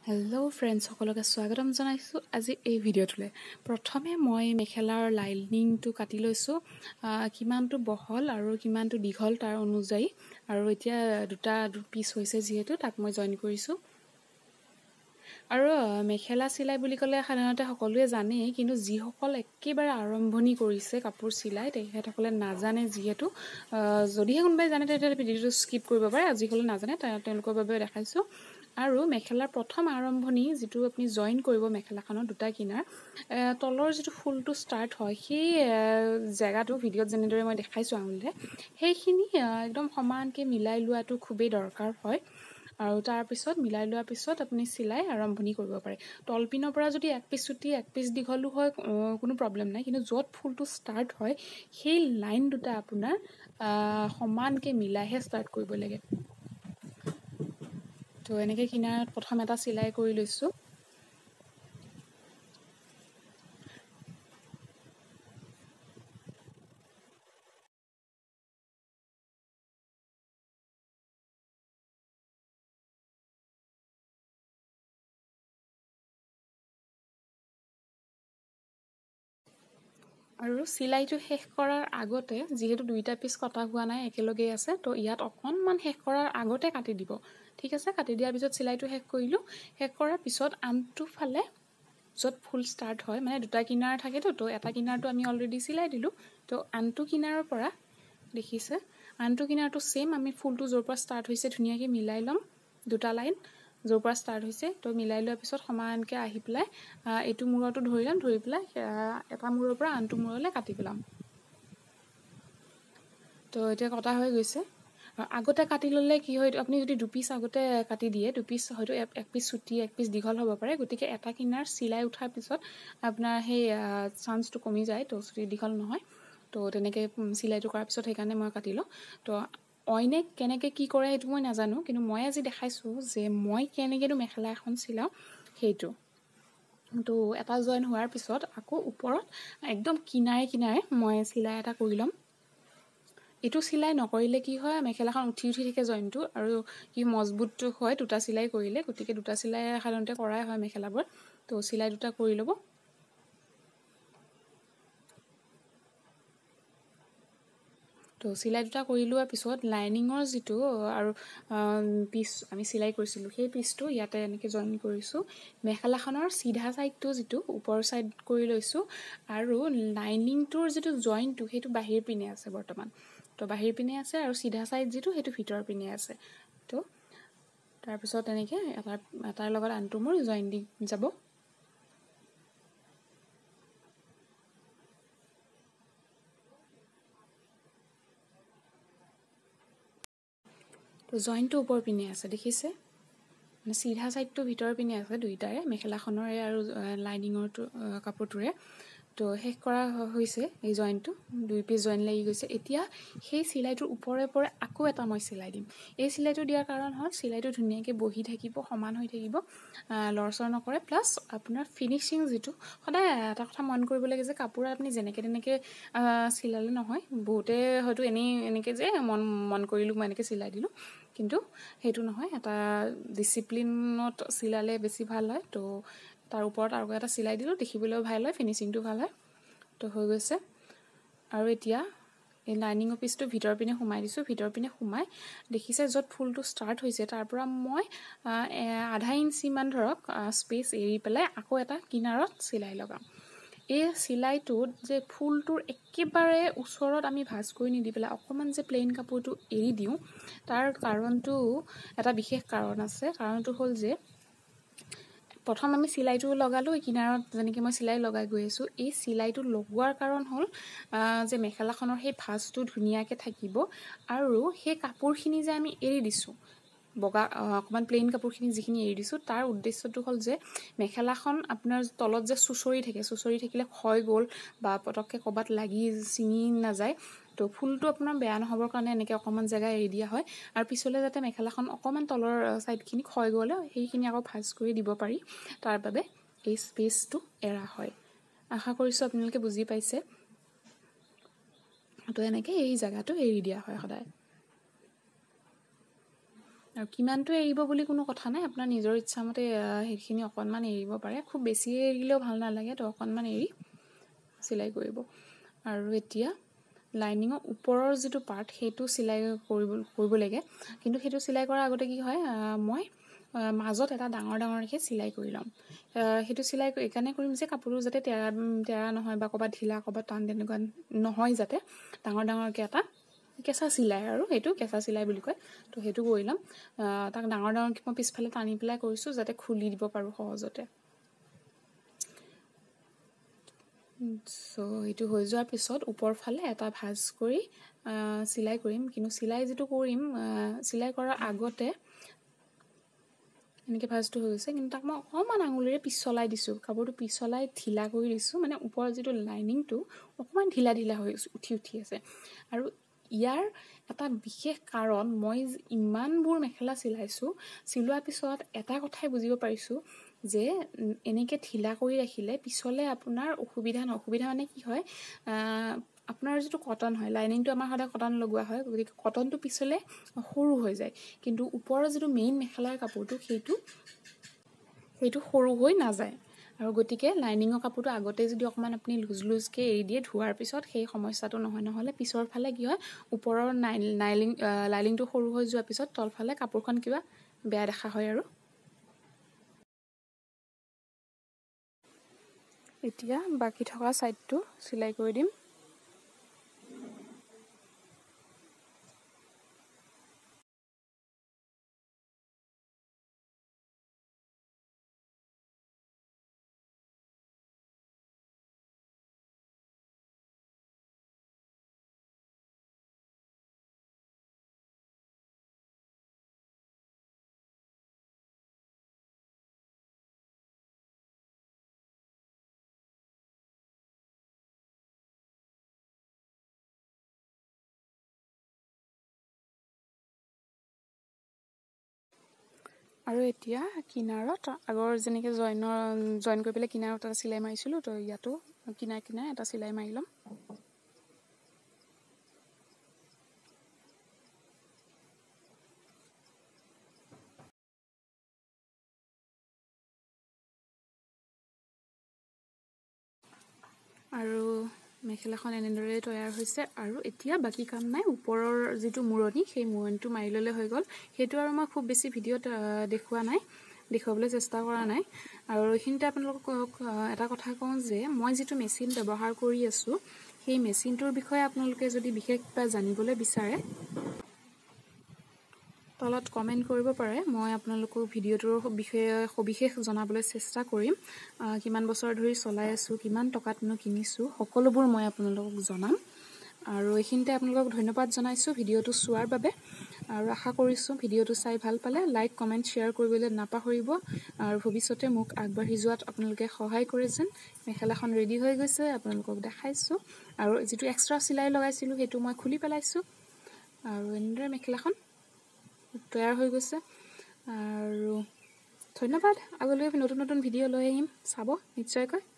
Hello' friends সকলোকে স্বাগতম জনাইছোঁ আজি এই ভিডিঅ'টোলৈ। প্ৰথমে মই মেখেলাৰ লাইনিংটো কাটি লৈছোঁ, কিমানটো বহল আৰু কিমানটো দীঘল তাৰ অনুযায়ী, আৰু এতিয়া দুটা পিচ হৈছে যিহেতু তাক মই জইন কৰিছোঁ। আৰু মেখেলা চিলাই বুলি ক'লে সাধাৰণতে সকলোৱে জানেই, কিন্তু যিসকল একেবাৰে আৰম্ভণি কৰিছে কাপোৰ চিলাই তেখেতসকলে নাজানে, যিহেতু যদিহে কোনোবাই জানে তেতিয়াহ'লে ভিডিঅ'টো স্কিপ কৰিব পাৰে, যিসকলে নাজানে তেওঁলোকৰ বাবে দেখাইছোঁ। আৰু মেখেলাৰ প্ৰথম আৰম্ভণি যিটো আপুনি জইন কৰিব মেখেলাখনৰ দুটা কিনাৰ তলৰ যিটো ফুলটো ষ্টাৰ্ট হয় সেই জেগাটো ভিডিঅ'ত যেনেদৰে মই দেখাইছোঁ আঙুলিৰে সেইখিনি একদম সমানকৈ মিলাই লোৱাটো খুবেই দৰকাৰ হয়। আৰু তাৰপিছত মিলাই লোৱাৰ পিছত আপুনি চিলাই আৰম্ভণি কৰিব পাৰে। তলপিনৰ পৰা যদি এক পিচ চুটি এক পিচ দীঘলো হয় কোনো প্ৰব্লেম নাই, কিন্তু য'ত ফুলটো ষ্টাৰ্ট হয় সেই লাইন দুটা আপোনাৰ সমানকৈ মিলাইহে ষ্টাৰ্ট কৰিব লাগে। তো এনেকৈ কিনাৰত প্ৰথম এটা চিলাই কৰি লৈছোঁ। আৰু চিলাইটো শেষ কৰাৰ আগতে, যিহেতু দুইটা পিচ কটা হোৱা নাই একেলগেই আছে, তো ইয়াত অকণমান শেষ কৰাৰ আগতে কাটি দিব। ঠিক আছে, কাটি দিয়াৰ পিছত চিলাইটো শেষ কৰিলোঁ। শেষ কৰাৰ পিছত আনটো ফালে য'ত ফুল ষ্টাৰ্ট হয়, মানে দুটা কিনাৰ থাকেতো, তো এটা কিনাৰটো আমি অলৰেডি চিলাই দিলোঁ, তো আনটো কিনাৰৰ পৰা দেখিছে আনটো কিনাৰটো ছেইম আমি ফুলটো য'ৰ পৰা ষ্টাৰ্ট হৈছে ধুনীয়াকৈ মিলাই ল'ম। দুটা লাইন য'ৰ পৰা ষ্টাৰ্ট হৈছে তো মিলাই লোৱাৰ পিছত সমানকৈ আহি পেলাই এইটো মূৰতো ধৰি ল'ম, ধৰি পেলাই এটা মূৰৰ পৰা আনটো মূৰলৈ কাটি পেলাম। তো এতিয়া কটা হৈ গৈছে। আগতে কাটি ল'লে কি হয়, আপুনি যদি দুপিচ আগতে কাটি দিয়ে, দুপিচ হয়তো এক পিচ চুটি এক পিচ দীঘল হ'ব পাৰে, গতিকে এটা কিনাৰ চিলাই উঠাৰ পিছত আপোনাৰ সেই চান্সটো কমি যায়, তো চুটি দীঘল নহয়। তো তেনেকৈ চিলাইটো কৰাৰ পিছত সেইকাৰণে মই কাটিলোঁ। তো অইনে কেনেকৈ কি কৰে সেইটো মই নাজানো, কিন্তু মই আজি দেখাইছোঁ যে মই কেনেকৈনো মেখেলা এখন চিলাওঁ সেইটো। তো এটা জইন হোৱাৰ পিছত আকৌ ওপৰত একদম কিনাৰে কিনাৰে মই চিলাই এটা কৰি ল'ম। এইটো চিলাই নকৰিলে কি হয়, মেখেলাখন উঠি উঠি থাকে জইনটো, আৰু কি মজবুত হয় দুটা চিলাই কৰিলে, গতিকে দুটা চিলাই সাধাৰণতে কৰাই হয় মেখেলাবোৰত। তো চিলাই দুটা কৰি ল'ব। তো চিলাই দুটা কৰি লোৱাৰ পিছত লাইনিঙৰ যিটো আৰু পিচ আমি চিলাই কৰিছিলোঁ সেই পিচটো ইয়াতে এনেকৈ জইন কৰিছোঁ। মেখেলাখনৰ চিধা ছাইডটো যিটো ওপৰ ছাইড কৰি লৈছোঁ, আৰু লাইনিংটোৰ যিটো জইনটো সেইটো বাহিৰ পিনে আছে বৰ্তমান। তো বাহিৰ পিনে আছে, আৰু চিধা ছাইড যিটো সেইটো ভিতৰ পিনে আছে। তো তাৰপিছত এনেকৈ এটাৰ লগত আনটো মোৰ জইন দি যাব। তো জইনটো ওপৰ পিনে আছে দেখিছে, মানে চিধা ছাইডটো ভিতৰ পিনে আছে দুইটাৰে, মেখেলাখনৰে আৰু লাইনিঙৰটো কাপোৰটোৰে। তো শেষ কৰা হৈছে এই জইনটো, দুই পিচ জইন লাগি গৈছে। এতিয়া সেই চিলাইটোৰ ওপৰে ওপৰে আকৌ এটা মই চিলাই দিম। এই চিলাইটো দিয়াৰ কাৰণ হ'ল চিলাইটো ধুনীয়াকৈ বহি থাকিব, সমান হৈ থাকিব, লৰচৰ নকৰে, প্লাছ আপোনাৰ ফিনিচিং যিটো সদায় এটা কথা মন কৰিব লাগে যে কাপোৰত আপুনি যেনেকৈ তেনেকৈ চিলালে নহয়। বহুতে হয়তো এনেকৈ যে মন কৰিলোঁ মই এনেকৈ চিলাই দিলোঁ, কিন্তু সেইটো নহয়, এটা ডিচিপ্লিনত চিলালে বেছি ভাল হয়। তো তাৰ ওপৰত আৰু এটা চিলাই দিলোঁ, দেখিবলৈও ভাল হয়, ফিনিচিংটো ভাল হয়। তো হৈ গৈছে। আৰু এতিয়া এই লাইনিঙৰ পিচটো ভিতৰ পিনে সোমাই দিছোঁ। ভিতৰ পিনে সোমাই দেখিছে য'ত ফুলটো ষ্টাৰ্ট হৈছে তাৰ পৰা মই আধা ইঞ্চিমান ধৰক স্পেচ এৰি পেলাই আকৌ এটা কিনাৰত চিলাই লগাম। এই চিলাইটোত যে ফুলটোৰ একেবাৰে ওচৰত আমি ভাঁজ কৰি নিদি পেলাই অকণমান যে প্লেইন কাপোৰটো এৰি দিওঁ, তাৰ কাৰণটো এটা বিশেষ কাৰণ আছে। কাৰণটো হ'ল যে প্ৰথম আমি চিলাইটো লগালোঁ, এই কিনাৰত যেনেকৈ মই চিলাই লগাই গৈ আছোঁ, এই চিলাইটো লগোৱাৰ কাৰণ হ'ল যে মেখেলাখনৰ সেই ভাঁজটো ধুনীয়াকৈ থাকিব, আৰু সেই কাপোৰখিনি যে আমি এৰি দিছোঁ বগা অকণমান প্লেইন কাপোৰখিনি যিখিনি এৰি দিছোঁ, তাৰ উদ্দেশ্যটো হ'ল যে মেখেলাখন আপোনাৰ তলত যে চুঁচৰি থাকে, চুঁচৰি থাকিলে ক্ষয় গ'ল বা পটককৈ ক'ৰবাত লাগি ছিঙি নাযায়, তো ফুলটো আপোনাৰ বেয়া নহ'বৰ কাৰণে এনেকৈ অকণমান জেগা এৰি দিয়া হয়। আৰু পিছলৈ যাতে মেখেলাখন অকণমান তলৰ ছাইডখিনি ক্ষয় গ'লে সেইখিনি আকৌ ভাঁজ কৰি দিব পাৰি, তাৰ বাবে এই স্পেচটো এৰা হয়। আশা কৰিছোঁ আপোনালোকে বুজি পাইছে। তো এনেকৈ এই জেগাটো এৰি দিয়া হয় সদায়। আৰু কিমানটো এৰিব বুলি কোনো কথা নাই, আপোনাৰ নিজৰ ইচ্ছামতে সেইখিনি অকণমান এৰিব পাৰে, খুব বেছি এৰিলেও ভাল নালাগে, তো অকণমান এৰি চিলাই কৰিব। আৰু এতিয়া লাইনিঙৰ ওপৰৰ যিটো পাৰ্ট সেইটো চিলাই কৰিব লাগে, কিন্তু সেইটো চিলাই কৰাৰ আগতে কি হয়, মই মাজত এটা ডাঙৰকৈ চিলাই কৰি ল'ম। সেইটো চিলাই এইকাৰণে কৰিম যে কাপোৰটো যাতে তেৰা নহয় বা ক'ৰবাত ঢিলা ক'ৰবাত টান তেনেকুৱা নহয়, যাতে ডাঙৰকৈ এটা কেঁচা চিলাই, আৰু সেইটো কেঁচা চিলাই বুলি কয়। তো সেইটো কৰি ল'ম, তাক ডাঙৰকৈ মই পিছফালে টানি পেলাই কৰিছোঁ যাতে খুলি দিব পাৰোঁ সহজতে। চ' এইটো হৈ যোৱাৰ পিছত ওপৰ ফালে এটা ভাঁজ কৰি চিলাই কৰিম। কিন্তু চিলাই যিটো কৰিম, চিলাই কৰাৰ আগতে এনেকৈ ভাঁজটো হৈ গৈছে, কিন্তু তাক মই অকণমান আঙুলিৰে পিছলাই দিছোঁ, কাপোৰটো পিছলাই ঢিলা কৰি দিছোঁ, মানে ওপৰৰ যিটো লাইনিংটো অকণমান ঢিলা হৈ উঠি আছে। আৰু ইয়াৰ এটা বিশেষ কাৰণ, মই ইমানবোৰ মেখেলা চিলোৱাৰ পিছত এটা কথাই বুজিব পাৰিছোঁ যে এনেকৈ ঢিলা কৰি ৰাখিলে পিছলৈ আপোনাৰ অসুবিধা মানে কি হয়, আপোনাৰ যিটো কটন হয়, লাইনিংটো আমাৰ সদায় কটন লগোৱা হয়, গতিকে কটনটো পিছলৈ সৰু হৈ যায়, কিন্তু ওপৰৰ যিটো মেইন মেখেলাৰ কাপোৰটো সেইটো সৰু হৈ নাযায়। আৰু গতিকে লাইনিঙৰ কাপোৰটো আগতে যদি অকণমান আপুনি লুজকৈ এৰি দিয়ে ধোৱাৰ পিছত সেই সমস্যাটো নহয়। নহ'লে পিছৰ ফালে কি হয়, ওপৰৰ লাইনিংটো সৰু হৈ যোৱাৰ পিছত তলফালে কাপোৰখন কিবা বেয়া দেখা হয়। আৰু এতিয়া বাকী থকা ছাইডটো চিলাই কৰি দিম। আৰু এতিয়া কিনাৰত আগৰ যেনেকৈ জইন কৰি পেলাই কিনাৰত এটা চিলাই মাৰিছিলোঁ, তো ইয়াতো কিনাৰে এটা চিলাই মাৰি ল'ম। আৰু মেখেলাখন এনেদৰে তৈয়াৰ হৈছে। আৰু এতিয়া বাকী কাম নাই, ওপৰৰ যিটো মূৰণি, সেই মূৰণিটো মাৰি ল'লে হৈ গ'ল। সেইটো আৰু মই খুব বেছি ভিডিঅ'ত দেখুৱাবলৈ চেষ্টা কৰা নাই। আৰু এইখিনিতে আপোনালোকক এটা কথা কওঁ যে মই যিটো মেচিন ব্যৱহাৰ কৰি আছোঁ, সেই মেচিনটোৰ বিষয়ে আপোনালোকে যদি বিশেষ কিবা জানিবলৈ বিচাৰে তলত কমেণ্ট কৰিব পাৰে, মই আপোনালোকক ভিডিঅ'টোৰ বিষয়ে সবিশেষ জনাবলৈ চেষ্টা কৰিম। কিমান বছৰ ধৰি চলাই আছোঁ, কিমান টকাতনো কিনিছোঁ, সকলোবোৰ মই আপোনালোকক জনাম। আৰু এইখিনিতে আপোনালোকক ধন্যবাদ জনাইছোঁ ভিডিঅ'টো চোৱাৰ বাবে। আৰু আশা কৰিছোঁ ভিডিঅ'টো চাই ভাল পালে লাইক কমেণ্ট শ্বেয়াৰ কৰিবলৈ নাপাহৰিব। আৰু ভৱিষ্যতে মোক আগবাঢ়ি যোৱাত আপোনালোকে সহায় কৰে যেন। মেখেলাখন ৰেডি হৈ গৈছে, আপোনালোকক দেখাইছোঁ। আৰু যিটো এক্সট্ৰা চিলাই লগাইছিলোঁ সেইটো মই খুলি পেলাইছোঁ। আৰু এনেদৰে মেখেলাখন তৈয়াৰ হৈ গৈছে। আৰু ধন্যবাদ। আগলৈ নতুন ভিডিঅ' লৈ আহিম, চাব নিশ্চয়কৈ।